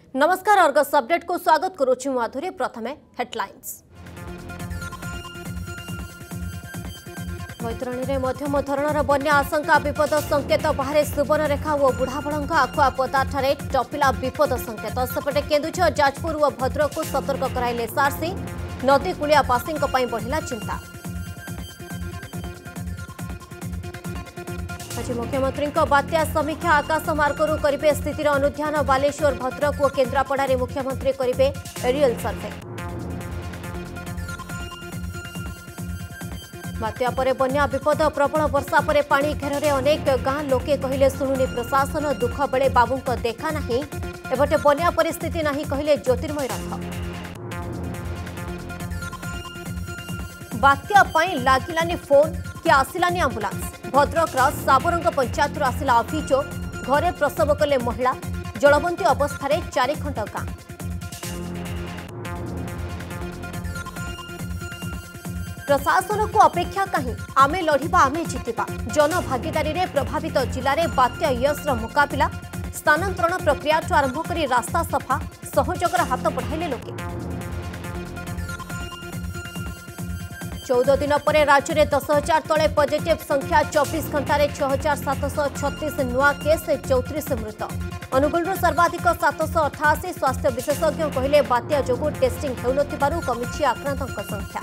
नमस्कार Argus update को स्वागत करुछि माधुरी। प्रथमे हेडलाइंस। बैतरणी में मध्यम धरणर बन्या आशंका विपद संकेत बाहर सुवर्णरेखा और बुढ़ाबलंग आखुआपदा ठारे टपिला विपद संकेत। सेपटे केन्दुझर जाजपुर और भद्रक को सतर्क कराइले एसआरसी। नदी कूलिया बासी बढ़िला चिंता। आज मुख्यमंत्री बात्या समीक्षा आकाशमार्गरू करेंगे स्थितिर अनुध्यान। बालेश्वर भद्रक और केन्द्रापड़ा मुख्यमंत्री करेंगे एरियल सर्वे। बात्या परे बन्या विपद प्रबल वर्षा परे पानी घेर अनेक गां लोके कहले शुणुनी प्रशासन। दुख बेले बाबू देखा नहीं एबटे बन्या परिस्थिति नहीं कहले ज्योतिर्मय रथ। बात्या पाई लागिलानी फोन कि आसिलानी आंबुलांस। भद्रक साबरंग पंचायत आसिला अभियोग। घरे प्रसव कले महिला। जलबंदी अवस्था 4 खंड गां। प्रशासन को अपेक्षा कहीं आमे लढ़िबा आमे जितिबा। जनभागीदारी रे प्रभावित जिले में बात्या यशर मुकाबिला। स्थानांतरण प्रक्रिया आरंभ कर रास्ता सफा सहयोगर हाथ बढ़ाइले लोके। 14 दिन पर राज्य में 10,000 तले पॉजिटिव संख्या। 24 घंटे 6,736 नुआ केस 34 मृत। अनुगुल सर्वाधिक 788। स्वास्थ्य विशेषज्ञ कहले बात्या जोगु टेस्टिंग हेउनथिबारु कमिछि आक्रांतों संख्या।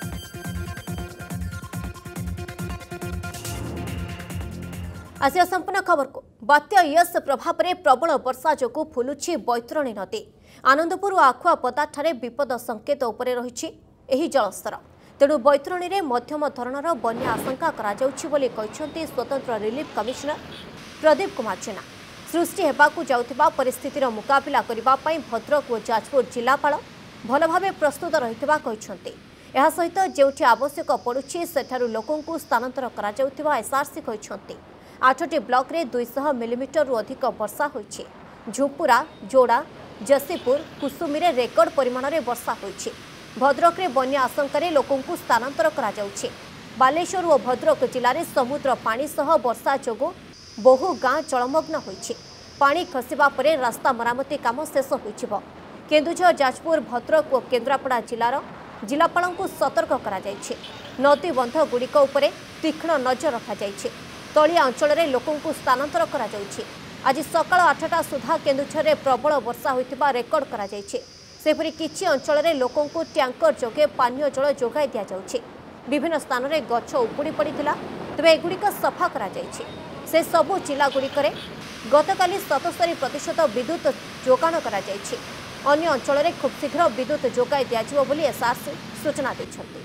आसिया संपूर्ण खबर को। बात्या यश प्रभाव में प्रबल वर्षा जोगु फुलुछि बैतरणी नदी। आनंदपुर और आखुआपदा ठारे विपद संकेत उपरे रहिछि एही जलस्तर। तेणु बैतरणी में मध्यम धरणर बन्या आशंका कराଯାଉଛି ବୋଲି କହିଛନ୍ତି स्वतंत्र रिलीफ कमिशनर प्रदीप कुमार जेना। सृष्टि हेबाकु जाउथिबा परिस्थितिर मुकाबिला करिबा पई भद्रक और जाजपुर जिलापाल भल भावे प्रस्तुत रहितबा କହିଛନ୍ତି। एहा सहित जेउठी आवश्यक पड़ुछि सेठारु लोकंकु स्थानांतर कराଯାଉथिबा एसआरसी କହିଛନ୍ତି। 8टी ब्लॉक रे 200 मिलीमीटर अधिक वर्षा होइछि। झुपुरा, जोड़ा, जसीपुर, कुसुमी रे रेकर्ड परिमाण रे वर्षा होइछि। भद्रक रे बन्या आशंका लोकंकु स्थानांतर कराଯାଉଛି। बालेश्वर और भद्रक जिले में समुद्र पानी सह वर्षा जोगु बहु गां जलमग्न होइछि। पानी खसिबा परे रास्ता मरामती काम शेष होइछिबो। केन्दुझर, जाजपुर, भद्रक और केन्द्रापड़ा जिलार जिलापालଙ୍କୁ सतर्क कराଯାଇଛି। नदी बंध गुड़िक उपरे तीक्ष्ण नजर रखाଯାଇଛି। तलिया अंचल में लोकंकु स्थानांतर कराଯାଉଛି। आज सकाळ 8टा सुधा केन्दुझर में प्रबल वर्षा होइतिबा रेकर्ड कराଯାଇଛି। सेपरि किछि अंचल में लोकंकु टैंकर जोगे पानीय जल जोगाई दिया जाउछि। विभिन्न स्थान में गछ उपुड़ी पड़िथिला तबे एगुड़िक सफा करा जाइछि। से सबु जिला गुड़िकरे गतकाली 77% विद्युत जोगाण करा जाइछि। अन्य अंचल में खूब शीघ्र विद्युत जोगाई दिया बोली एसआरसी सूचना दैछन्ति।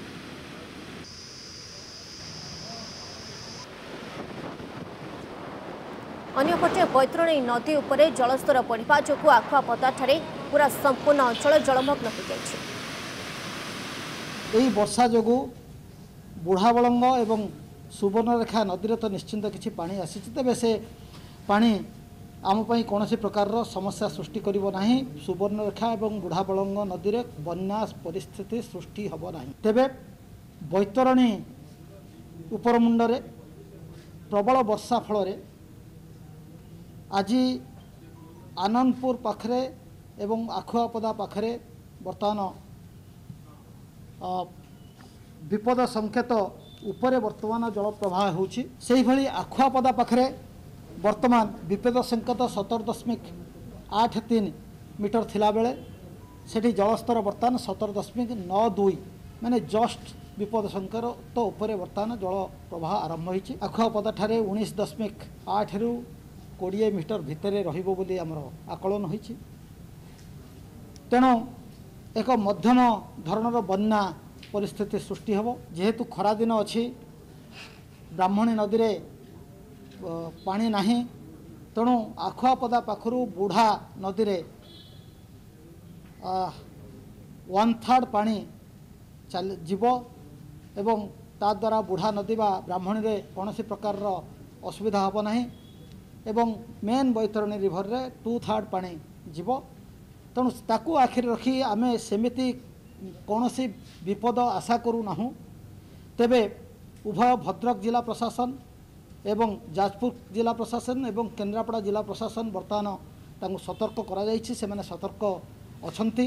अन्यपटे बैतरणी नदी उपरे जलस्तर बढ़िबा जोगु आखुआपदा ठारे पूरा संपूर्ण अंचल जलमग्न हो जाइछि। एही वर्षा जोगु बुढ़ाबलंग एवं सुवर्णरेखा नदी तो निश्चिंत किछि पानी आसीछि। तेबे से पानी आम पई कोनोसी प्रकार समस्या सृष्टि करिवो नाही। सुवर्णरेखा एवं बुढ़ाबलंग नदी रे बन्या परिस्थिति सृष्टि हबो नाही। तेबे बैतरणी उपरमुंडरे प्रबल वर्षा फल रे आज आनंदपुर पाखरे एवं आखुआपदा पाखरे बर्तमान विपद संकेत उपरे बर्तमान जल प्रवाह होछि। सेही भली आखुआपदा पाखरे बर्तमान विपद संकेत 17.83 मीटर थिला बेले सेठी जलस्तर बर्तमान 17.92 माने जस्ट विपद संकेत तो उपरे बर्तमान जल प्रवाह आरंभ होछि। आखुआपदा ठारे 19.8 रु 20 मीटर भितर रहिबो बोली हमर आकलन होइछि। तेणु एक मध्यम धरणर बन्या परिस्थिति सृष्टि हेबो। जेहेतु खरा दिन अछि ब्राह्मणी नदी रे पानी नाही। तेणु आखुआपदा पाखरु बुढ़ा नदी रे 1/3 पानी चल जीवो एवं ता द्वारा बुढ़ा नदी बा ब्राह्मणी रे कोनोसी प्रकार असुविधा हबो नाही। एवं मेन बैतरणी रिभर रे 2/3 पानी जीव। तेणु ताकू आखिर रखी आमे सेमिति कौनसी विपद आशा करू नाहु। तेबे उभय भद्रक जिला प्रशासन एवं जाजपुर जिला प्रशासन एवं केन्द्रापड़ा जिला प्रशासन बर्तमान तांको सतर्क करा जायछि सेमाने सतर्क अछंती।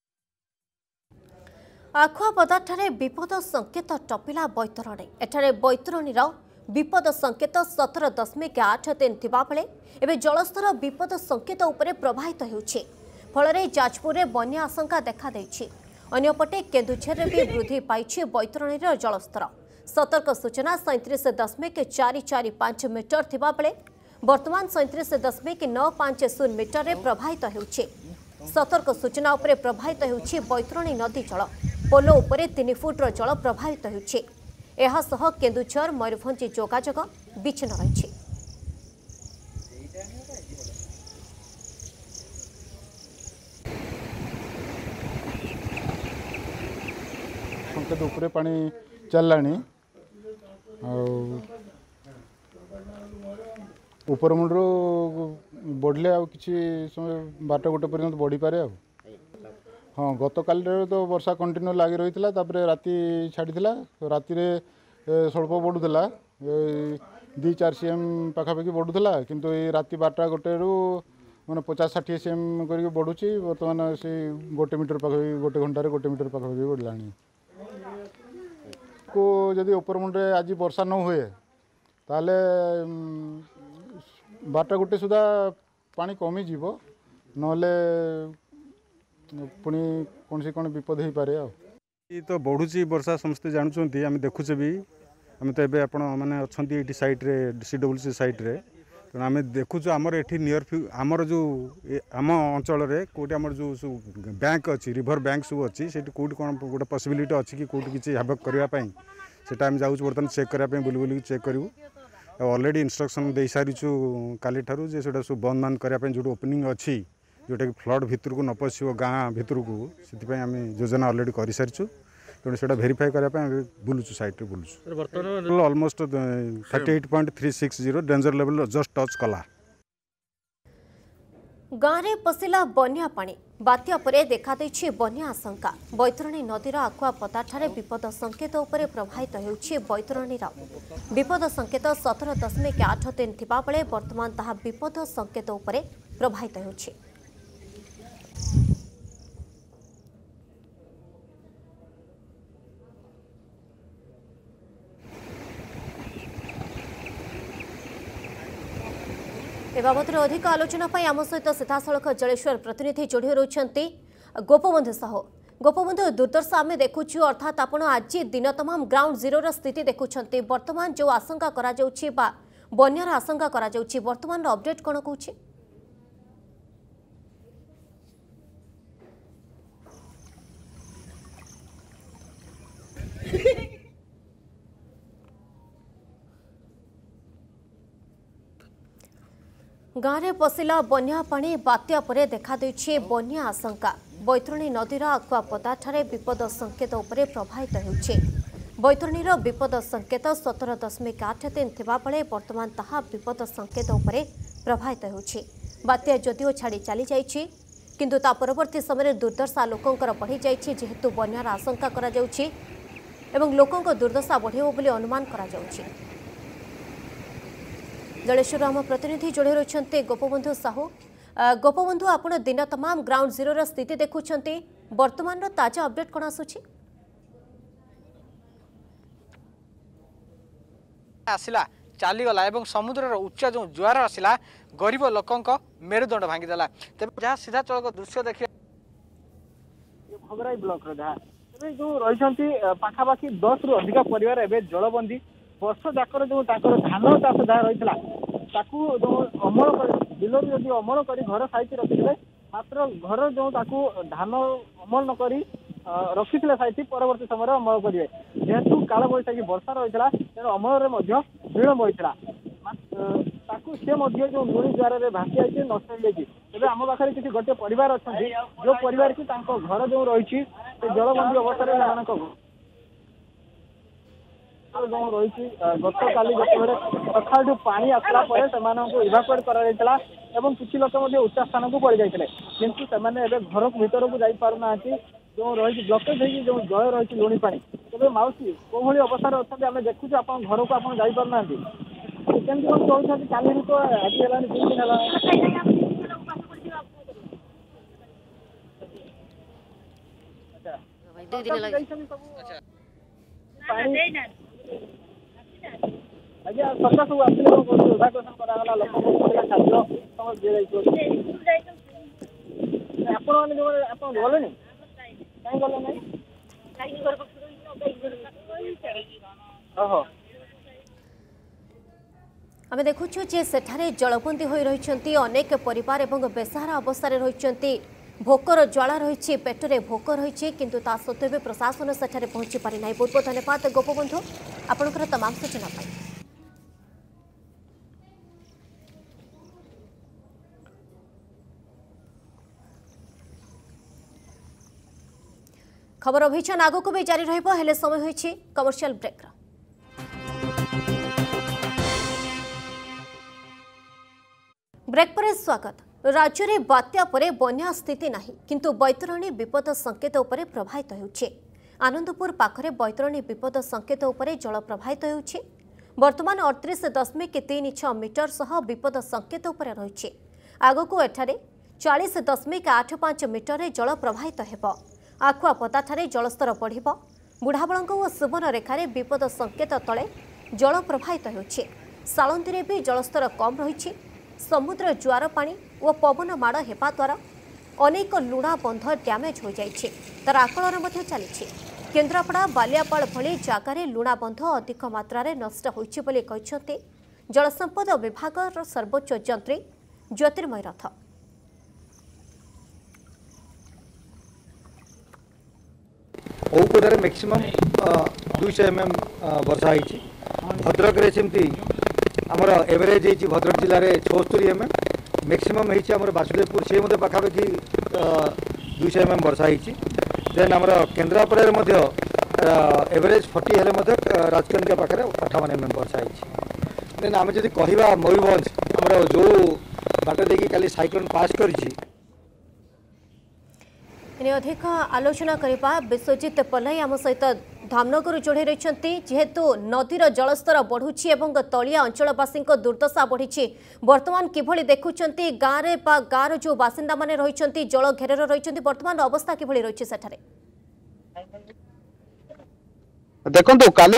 आखुआपदाठारे विपद संकेत टपिला बैतरणी एठारे बैतरणीर विपद संकेत 17.83 थिबा बेले एबे जलस्तर विपद संकेत उपरे प्रभावित हेउछि फलरे जाजपुर में बन्या आशंका देखा देछि। अन्यपटे केन्दुझर में भी वृद्धि पाइछि बैतरणीर जलस्तर। सतर्क सूचना 37.445 मीटर थिबा बेले वर्तमान 37.950 मीटर रे प्रभावित हेउछि। सतर्क सूचना उपरे प्रभावित हेउछि बैतरणी नदी जल पोलो उपरे 3 फुट्र जल प्रभावित हेउछि। एहा सह केन्दुझर मयूरभंज जोगाजोग विच्छिन्न रहिछि। संकेत उपरे पानी चललानी ऊपर मुंडू बढ़ले आ किसी समय 12 गोटे पर्यंत बढ़ी पारे आ। हाँ गत काल तो वर्षा कंटिन्यू लगी रही है राति छाड़ी राति स्वल्प बढ़ुला 2-4 cm पाखापाखि बढ़ुला किंतु ये राति 12टा गोटे मैंने 50-60 cm करके बढ़ुची बर्तमान से 1 मीटर पाखापाखि 1 घंटे 1 मीटर पाखापाखि बढ़ला को जदि ऊपर मुंडे आज वर्षा न हुए ताले 12टा गोटे सुधा पानी कमी जीव नले पुणी कौन से कौन विपद हो पारे आ तो बढ़ुची वर्षा समस्ते जानते आम देखुचे भी आम तो ये मैंने अच्छा ये साइट रे CWC साइट रे तेना आम देखुचु आमर ये नियर आमर जो आम अंचल कौटी आमर जो बैंक अच्छी रिभर बैंक सब अच्छी से कौटी कौन गोटे पॉसिबिलिटी अच्छी कि कौटी किसी हैवक करने से जाऊँ बर्तमान चेक करने बुली बुली चेक करूँ ऑलरेडी इंस्ट्रक्शन दे सारीचु काली ठारू जे सेटा सब बंद मान करने जो ओपनिंग अच्छी जोटा कि फ्लड भितर को न पशो गाँ भितर को से आम योजना ऑलरेडी कर सारीचु तेणु से भेरीफाई करने बुलूचु साइट बुलूचु almost 38.360 danger level just touch कला। गाँव में पशिला बन्या पानी बात्या परे देखा देछि बन्या आशंका। बैतरणी नदीर आखुआपदाठारे विपद संकेत उपरे प्रभावित हेउछि बैतरणीर विपद संकेत 17.83 थिबा बेले वर्तमान ताहा विपद संकेत उपरे प्रभावित हेउछि। ए बाबद अधिक आलोचना आम सहित सीधासख जलेश्वर प्रतिनिधि जोड़ी रही गोपबंधु साहू। गोपबंधु दुर्दशा आम देखुचु अर्थात आपण आज दिन तमाम ग्राउंड जीरो स्थिति देखुंत वर्तमान जो आशंका करा जाउछि बा बन्यार आशंका करा जाउछि वर्तमान अपडेट कौन कहूँ? गाँव में पशिला बन्या पानी बात्या परे देखा देछि बन्या आशंका। बैतरणी नदीर आखुआपदाठारे विपद संकेत उपरे प्रभावित हेउछि। बैतरणीर विपद संकेत 17.83 थिबा बेले वर्तमान ताहा विपद संकेत उपरे प्रभावित हेउछि। बात्या जदिओ छाड़ी चली जाइछि किंतु ता परवर्ती समय दुर्दशा लोकंकर बढ़ी जाइछि जेहेतु बन्यार आशंका करा जाउछि एवं लोकंक दुर्दशा बढ़िबो बोली अनुमान करा जाउछि। जलेश्वर आम प्रतिनिधि जोड़ी रही गोपबंधु साहू। गोपबंधु आपण दिन तमाम ग्राउंड जीरो स्थिति देखुंत वर्तमान ताजा अपडेट कौन आसुछि? आसिला चलीगला एवं समुद्र उच्च जो जुआर आसिला गरीब लोक मेरुदंड भांगीदेला तेज जहाँ सीधा चलक दृश्य देखिए भगराई ब्लॉक जहाँ जो रही पाखापाखि 10 रु अधिक परिवार एवं जलबंदी वर्ष जाकर जो धान चाष जहाँ रही जो अमल बिल जब अमल कर घर साइज रखी मात्र घर जो धान अमल नक रखी साइज परवर्ती समय अमल करेंगे जेहेतु काल बैशाखी वर्षा रही है तेणु अमल विलम्ब होता सी जो लुणी द्वारा भासी आई नष्ट हो जाए आम पाखे किसी गोटे परिवार अच्छा जो परिवार की घर जो रही जलबंदी अवस्था जो रही गत काली जिते सकाल पानी आसला इभाकुएट कर किसी लोक उच्चा स्थान को पड़ जाते किंतु से घर भीतर को जापारना जो रही ब्लकेज हो जय रही लुणी पा तेज मौसी कौ भाई अवस्था अच्छा आम देखुचे आप घर को आप जापारना कमी कौन चलते काली तो आज है 2 दिन है 2 दिन लगे ଆଜ୍ଞା ସରକାର ସବୁ ଆସିଲେ ଇଭାକୁଏସନ୍ କରାଗଲା ଲୋକଙ୍କୁ ଖାଦ୍ୟ ସମସ୍ତ ଦିଆଯାଇଥିବ ଆପଣମାନେ ଯୋଉ ଆପଣ ଗଲେନି କାହିଁ ଗଲେ ନାହିଁ ଓହୋ आमे देखुछु जे सेठारे जलबंदी होई रहिचंती अनेक परिवार एवं बेसहारा अवस्था रहिचंती भोकर ज्वाला रही पेटरे भोक रही किंतु ता सत्वे भी प्रशासन सेठारे पहुंची पारि नाही। बहुत बहुत धन्यवाद गोपबंधु आपनकर तमाम सूचना पाई। खबर अभियान आगक भी जारी रहिबो हेले समय होईछि कमर्शियल ब्रेक। ब्रेक पर स्वागत। राज्य में बात्या परे बन्या स्थिति नहीं किंतु बैतरणी विपद संकेत उपरे प्रभावित होउछि। आनंदपुर पाखरे बैतरणी विपद संकेत उपरे जल प्रभावित होउछि। वर्तमान 38.36 मीटर सह विपद संकेत उपरे रहिछि। आगकू एठारे 40.85 मीटर रे जल प्रभावित हेबो। आखुआपदा ठारे जलस्तर बढ़िबो। बुढ़ाबळंग और सुबन रेखारे विपद संकेत तले जल प्रभावित होउछि। सालंदी रे भी जलस्तर कम रहिछि। समुद्र ज्वार पानी और पवन माड़ हेबा द्वारा अनेक लुणा बंध डैमेज हो जाइछि। तार आकलन मध्य चलिछि। केन्द्रापड़ा बालियापाड़ भली जगार लुणा बंध अधिक मात्रा रे नष्ट होइछि बोली कहिसंते जलसंपद विभाग सर्वोच्च यंत्री ज्योतिर्मय रथ। औपदारे मैक्सिमम 200 mm वर्षा होइछि। भद्रक रे सेमती आमर एवरेज होइछि भद्रक जिल्ला रे 74 mm मैक्सिमम होइछि। आमर बासुदेवपुर से मते पाखापाखि 200 mm वर्षा होइछि। देन आमर केन्द्रापड़ा रे मध्य एवरेज 40 हेले मते राजकनिका पाखरे 58 mm वर्षा होइछि। देन आमे जदि कहिबा मयूरभंज आमर जो बाट देखि काली साइक्लोन पास करिछि अधिक आलोचना करबा विश्वजित पल्लाई आम सहित धामनगर जोड़ी रही। जेहेतु नदीर जलस्तर बढ़ुछि एवं तलिया अंचलवासी दुर्दशा बढ़ी वर्तमान किभली देखुंट गाँव गाँव जो बासिंदा माने रही जल घेर रही वर्तमान अवस्था किभली रही सेठारे देखो काली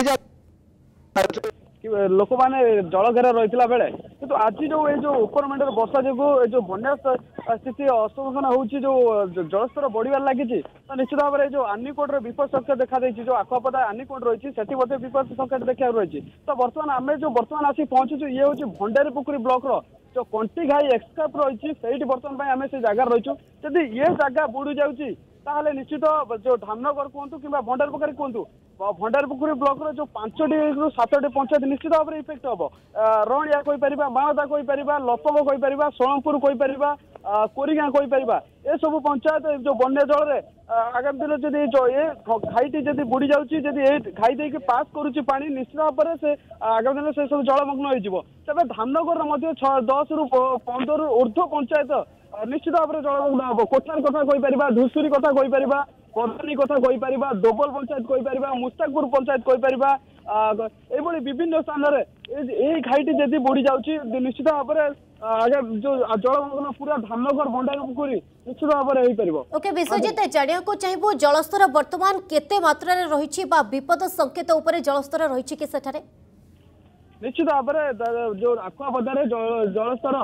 लोक मैंने जल घेर रही बेले कि आज जो उपरमेंटर वर्षा जो जो बन्या स्थिति असमाधान होची जो जलस्तर बढ़िबार लगी तो निश्चित भाव में जो आनिकोट विपद संकेत देखा जो आखुआपदा आनिकोट रही से विपद संकेत देखा रही तो बर्तमान आम जो बर्तमान आसी पहुंचु ये हूँ भंडारी पुखुरी ब्लॉक जो कंटी घाई एक्सकाप रही से बर्तमान आम से जगह रही जदि ये जगह बुड़ी जाऊँगी ताहले निश्चित जो धामनगर कहतु कि भंडारी पोखरी कहतु भंडारी पोखरी ब्लॉक जो 5टी ରୁ 7ଟି पंचायत निश्चित भाव में इफेक्ट हम रणिया कहीपर माणदा कहीपर लपंग कहीपर सोलंपुर कहीपर कोरीगाँ कहीपर ए सब पंचायत जो बन्या जल आगामी दिन जब ये घाईटी जब बुड़ी जाऊँगी जब ये घाई देके पास करुच्ची पानी निश्चित भाव में से आगामी दिन से सब जलमग्न हो तेज धामनगर 10 ରୁ 15 ऊर्ध्व पंचायत निश्चित भाव में जलमग्न हम कोठार कथा कहीपर धुसुरी कथा कहीपर कदानी कथा कहीपर डोबल पंचायत कहीपर मुस्ताकपुर पंचायत कहीपर ये विभिन्न स्थान में घाईटी जदि बुड़ी जाऊँगी निश्चित भाव में आगे जो जलमग्न पूरा धामनगर भंडारी पोखरी निश्चित भाव में हो पार। ओके विश्वजित जानिया को चाहिए जलस्तर वर्तमान केते मात्रा रे रही विपद संकेत उपरे जलस्तर रही कि सेठारे निश्चित भाव में जो आखुआपदारे जलस्तर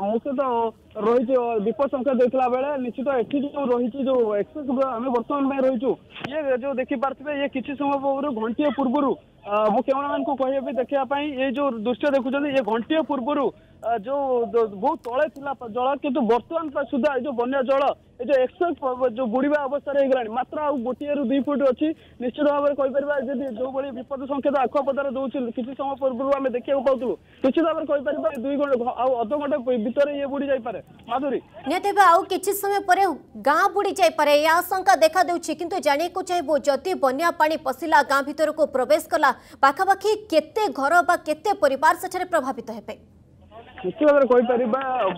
मुख्यतः रही विपद संकेत देखला बेले निश्चित एठी जो रही जो एक्सेस आम बर्तमान में रही ये जो देखी पार्थे ये किसी समय पूर्व घंटे पूर्व मु कैमरामैन को कह देखापी ये जो दृश्य देखुं ये घंटे पूर्व जो बहुत तले जल किंतु बर्तमान सुधा जो बन्या जल ये जो एक्सेस जो बुड़ीबा अवस्था हो मात्र आ 1 ରୁ 2 फुट अच्छी निश्चित भाव में कहीपर जो भाई विपद संकेत आखुआपदार दौर किसी समय पूर्व आम देखा पाऊँ निश्चित भाव में कहीपर 2 घंटे अध घंटे भितर ये बुड़ी जापे माधुरी निहत आउ किछि समय पर गाँ बुड़ी जापे यह आशंका देखा देउछि किंतु जानिया को चाहिए जदि बन्या पानी पशिला गाँ भीतर को प्रवेश कला पाखापाखि केते घर बा केते परिवार सेठारे प्रभावित हेबे निश्चित भाव में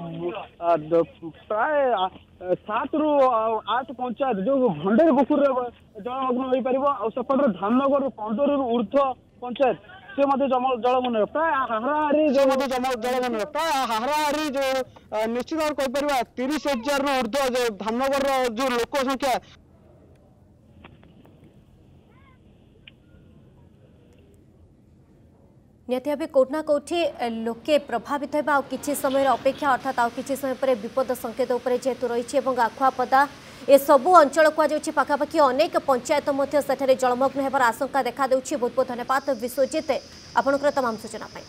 प्राय 7 ରୁ 8 पंचायत जो भंडारी पोखर जलमग्न हो पार सेपटे धामनगर 15 ରୁ ऊर्ध्व पंचायत से जलमग्न प्राय हाहारी जो जलमग्न प्राय हाहारी जो निश्चित भाव कहीपर 30,000 ରୁ ऊर्ध्व जो धामनगर जो लोक संख्या निहती भाव कौटना कौटी लोके प्रभावित होगा आ किछि समय अपेक्षा अर्थात आ किछि समय पर विपद संकेत उपर जेहेतु रही आखुआपदा ए सबू अंचल कहुच्छी पाखापाखि अनेक पंचायत सेठारे जलमग्न होबार आशंका देखा देउछि। बहुत बहुत धन्यवाद विश्वजित आपनकर तमाम सूचना पाई।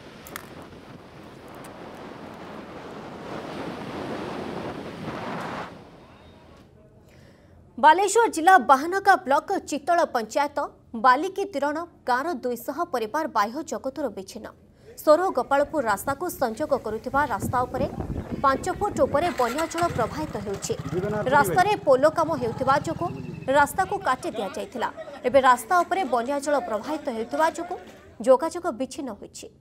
बालेश्वर जिला बाहानगा ब्लॉक चितल पंचायत बालिकी तिरण गाँवर 200 परिवार बाह्य जगतर विच्छिन्न सोर गोपालपुर रास्ता को संजोग करुथिबा रास्ता उपरे 5 फुट उपरे बन्याजल प्रवाहित हेउछि। रास्ता रे पोलो काम हेउथिबा जोगु रास्ता को काटी दिया जायथिला। एबे रास्ता उपरे बन्याजल प्रवाहित हेउथिबा जोगु जोगाजोग विच्छिन्न होइछि।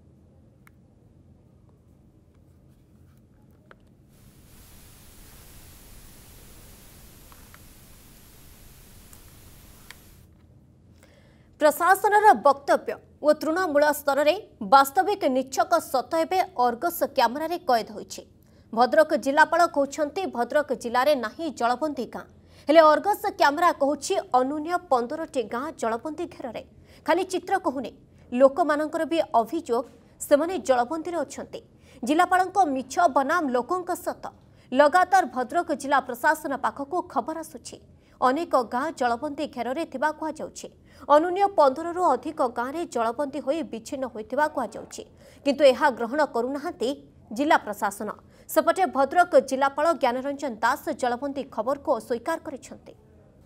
प्रशासनर वक्तव्य और तृणमूल स्तर में वास्तविक निच्छक सत एवं अर्गस क्यामेरा कैद होइछि। भद्रक जिलापाल कहउछन्ति भद्रक जिले में नाही जलबंदी गाँ हेले अर्गस क्यामेरा कहूछि अनुन्य 15टी गाँ जलबंदी घेर खाली चित्र कहूनी लोक मानकर भी अभियोग सेमाने जलबंदी अछन्ति। जिलापालଙ୍କ मिछ बनाम लोकଙ୍କ सत लगातार भद्रक जिला प्रशासन पाखक खबर आसुछि। अनेक गाँ जलबंदी घेर थिबा कुहा जाउछि। अनुन्य 15 रु अधिक गाँव में जलबंदी होई विच्छिन्न होइथिबा कुहा जाउछि किंतु एहा ग्रहण करुनाहांती जिला प्रशासन। सेपटे भद्रक जिलापाल ज्ञानरंजन दास जलबंदी खबर को अस्वीकार करिसेंति।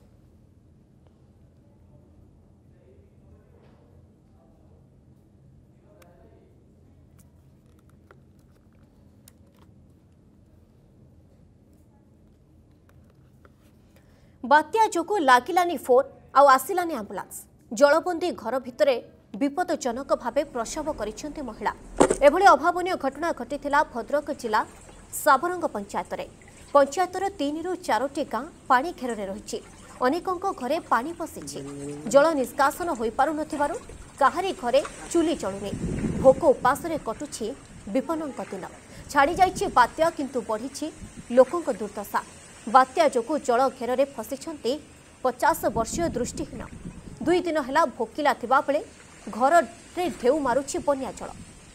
बात्या जोगु लागिलानी फोन आउ आसिलानी आंबुलांस जलबंदी घर भितरे विपदजनक भावे प्रसव करिसेंति महिला। एभली अभावनीय घटना घटिथिला भद्रक जिला साबरंग पंचायतर 3 रु 4टी गाँ पानी घेରରେ रहिछि। अनेकଙ୍କ घरे पानी पसिछि। जल निष्कासन होई पारु नथिबारु काहारी घरे चुली चलुनी। भोक उपासरे कटुछि विपन्नଙ୍କ दिन। छाड़ी जाइछि बात्या किंतु बढ़िछि लोकଙ୍କ दुर्दशा। बात्या जोगु जल घेରରେ फसिछन्ति 50 वर्षीय दृष्टिहीन। 2 दिन हेला भोकिला थिबा बेले घर रे ढेउ मारुछि बन्या जल।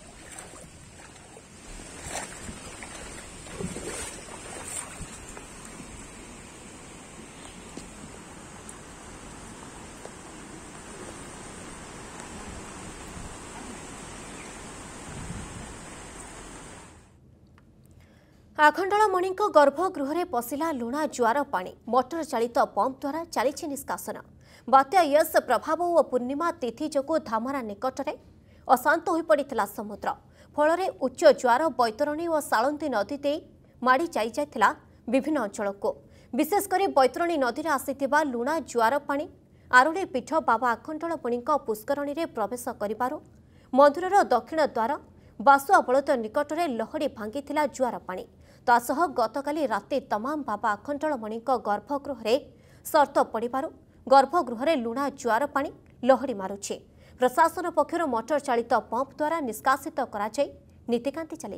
आखंडलमणि गर्भगृह पशिला लुणा जुआर पानी मोटर चालित पंप द्वारा चली निष्कासन। बात्या यस प्रभाव और पूर्णिमा तिथि जोगु धामरा निकटने अशांत हो पड़ा समुद्र फल उच्च जुआर बैतरणी और सालंदी नदी दे माड़ी जाइला विभिन्न अंचल को विशेषकर बैतरणी नदी में आसीथिबा लुणा जुआर पानी आरोड़ी पीठ बाबा आखंडलमणि पुष्करणी में प्रवेश कर मंदिर दक्षिण द्वार बासुआ बलद निकटने लहड़ी भांगी जुआर पानी। तासह गतकाली राति तमाम बाबा आखंडलमणि गर्भगृह सर्त पड़ू गर्भगृह लुणा जुआर पानी लहड़ी मारुछि। प्रशासन पक्षर मोटर चालित पंप द्वारा निष्कासित कराई नीतिकांति चली।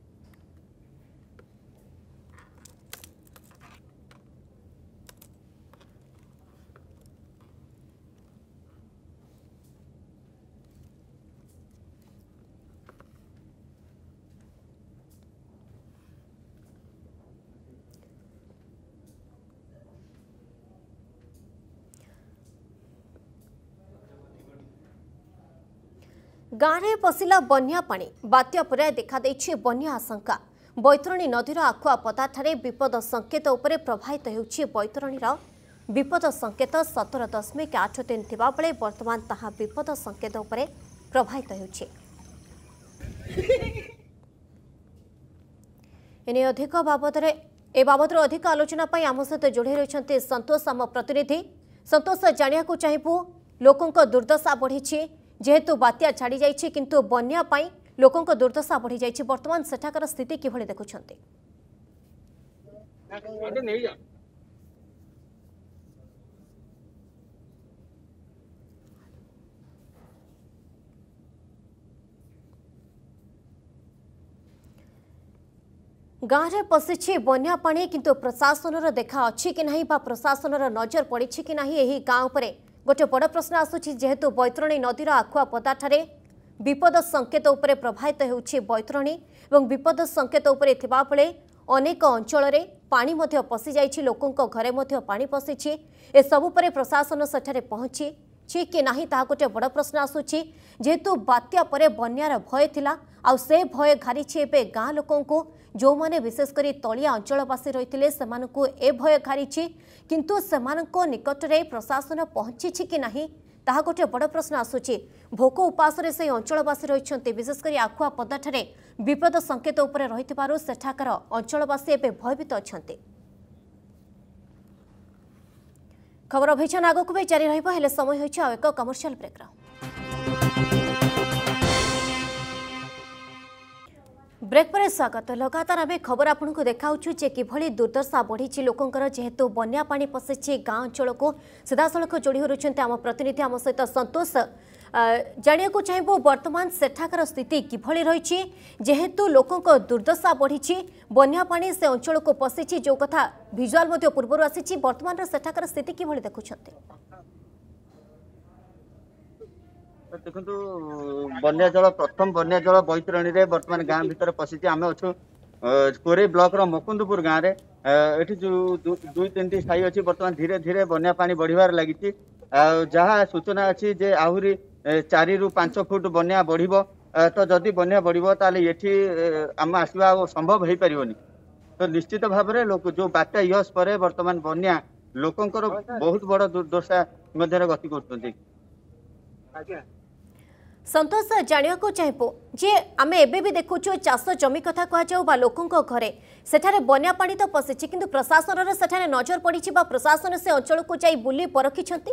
गाँव में पशिला बन्या पानी बात्या पर देखा बन्या आशंका। बैतरणी नदीर आखुआपदा ठारे विपद संकेत उपरे प्रभावित होउछि। बैतरणीर विपद संकेत 17.8 दिन थिबा बेले वर्तमान ताहा विपद संकेत उपरे प्रभावित होउछि। एने अधिक बाबद अधिक आलोचना पाई आम सहित जोड़े रही संतोष आम प्रतिनिधि। संतोष जानिया को चाहिबू लोकंक दुर्दशा बढ़ी जेहेतु बात्या छाड़ी जाइछि किंतु बन्या पाई लोकंक दुर्दशा बढ़ी जाइछि वर्तमान सेठाकर स्थिति किभଳି देखुछन्ते? गाँव में पशिछि बन्या पानी किंतु प्रशासनर देखा अछि कि नहीं बा प्रशासनर नजर पड़िछि कि नहीं एही गाँव परे गोटे बड़ प्रश्न आसुछि। जेहेतु बैतरणी नदीर आखुआपदा ठारे विपद संकेत उपरे प्रभावित होउछि बैतरणी एवं विपद संकेत उपरे थिबा बेले अनेक अंचल पानी मध्य पशि जाइछि लोकंक घरे मध्य पानी पशिछि ए सबु परे प्रशासन सेठारे पहुंची कि नाही ताहा गोटे बड़ प्रश्न आसुछि जेहेतु बात्या परे बन्यार भय थिला आ से भय घारिछि एबे गाँ लोकंकु जो माने विशेषकर तलिया अंचलवासी रही सेमानकु ए भय घारिछि किंतु सेमानक निकटरे प्रशासन पहुंची कि नाही ताहा गोटे बड़ प्रश्न आसुछि भोक उपास से अंचलवासी रही विशेषकर आखुआ पदाठारे विपद संकेत उपरे रहिथिबारु सेठाकार अंचलवासी एबे भयभीत अछंती। खबर अभियान आगक भी जारी रहिबो हेले समय होइछ आ एक कमर्शियल ब्रेक। ब्रेक पर स्वागत। लगातार आम खबर आपको देखाऊँ जे किभली दुर्दशा बढ़ी लोकंर जेहेतु बन्या पानी पशिछि गाँ अंचल को सीधासख जोड़ी होरुछन्ते आम प्रतिनिधि आम सहित संतोष जानिया को चाहबो वर्तमान सेठाकर स्थिति किभली रही जेहेतु लोकंक दुर्दशा बढ़ी बन्या पानी से अंचल को पशिछि जो कथा भिजुआल मध्य पूर्व आसी वर्तमान सेठाकर स्थिति किभली देखुछन्ते। देखु बन्या जल प्रथम बन्या जल बैतरणी रे वर्तमान गाँ भीतर पशिछि आम अच्छु कोरे ब्लॉक रो मुकुंदपुर गाँव रे एठी जो दुई तीन साई अच्छी वर्तमान धीरे धीरे बन्या पानी बढ़िबार लागिछि जहाँ सूचना अच्छी जे आहुरी 4 ରୁ 5 फुट बन्या बढ़िबो तो जदि बन्या बढ़िबो ताले एठी आम आसवा संभव हो पारिबोनी तो निश्चित भाव में लोक जो बात्या यस पर वर्तमान बन्या लोकंकर बहुत बड़ दुर्दशा मध्य गति करछन्ती। संतोष जानिया को चाहबो जे आमे एबे भी देखुछु चाष जमी कथा कह जाऊ बा लोकंक घरे सेठारे बन्या पानी तो पशिछि किंतु प्रशासन रे सेठारे नजर पड़िछि बा प्रशासन से अंचल को जाई बुली परखिछन्ती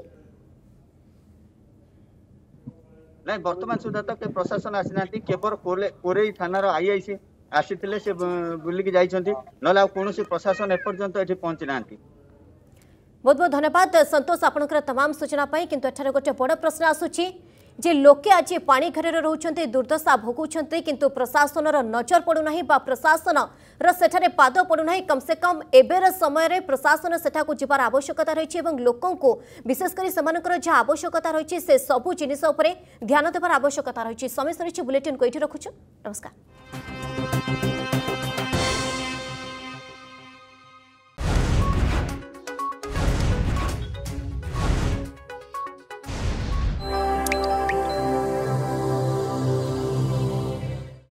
नहीं वर्तमान सुधा तो के प्रशासन आसीना केवल कोरेई थानार आईआईसी आसीथिले से बुलिकी जाइछन्ती नला कौन प्रशासन एपर्यंत एठी पहुंची नांती। बहुत बहुत धन्यवाद संतोष आपनकर तमाम सूचना पाई किंतु एठारे गोटे बड़ प्रश्न आसुछि जे लोके आज पानी घरे रहउछन्ते दुर्दशा भोगुछन्ते किंतु प्रशासन नजर पड़ुना बा प्रशासन सेठारे पाद पड़ुना कम से कम एबेर समय रे प्रशासन सेठाकू जिबार आवश्यकता रही लोकों को विशेषकर सेमानकर जहाँ आवश्यकता रही से सबू जिनिस उपरे ध्यान देवार आवश्यकता रही। समय सरी बुलेटिन को ये रखुछु। नमस्कार।